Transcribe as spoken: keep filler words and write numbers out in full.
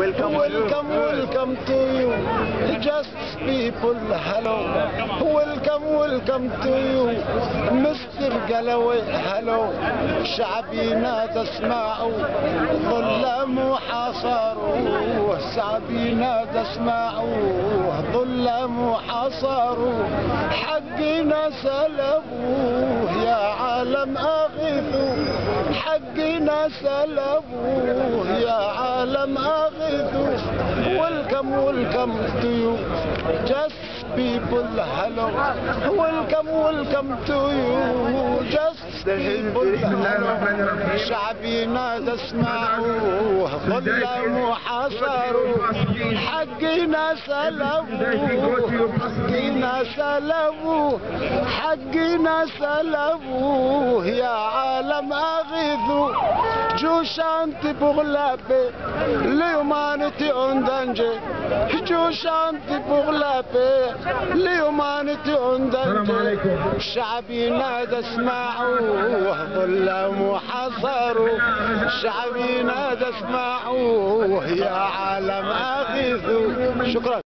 Welcome, welcome, welcome to you. Just people, hello. Welcome, welcome to you. Mister Galloway, hello. شعبي نادى اسمعوا ظلام وحاصروا. شعبي نادى اسمعوا ظلام وحاصروا. حقنا سلبوه يا عالم أغيثوا. حقنا سلبوه يا عالم أغيثوا. Welcome, welcome to you. Just people, hello. Welcome, welcome to you. Just people, hello. شعبي نادى اسمعوا ظلام وحاصروا. حقنا سلبوه. حقنا سلبوه. حقنا سلبوه يا عالم أغيثوا. Giushanti pour la paix, l'humanité en danger. Giushanti pour la paix, l'humanité en danger. شعبي نادى اسمعوه ظلام وحصروا. شعبي نادى اسمعوه يا عالم أغيثوا. شكرا.